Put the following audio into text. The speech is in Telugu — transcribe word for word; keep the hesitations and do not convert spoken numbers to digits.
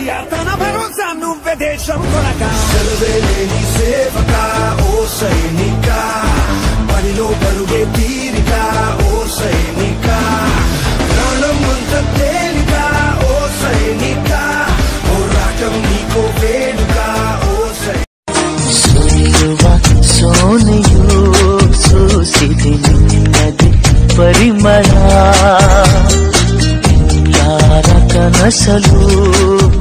ఇండియా తన భరోసా నువ్వే దేశం కొనక సెలవేలేని సేవక ఓ సైనిక పనిలో పరుగే తీరిక ఓ సైనిక ప్రాణం అంత తేలిక ఓ సైనిక పోరాటం నీకో వేడుక ఓ సైనిక సోనియో సోసిది నిన్నది పరిమళ ಯಾರ ಕನಸಲು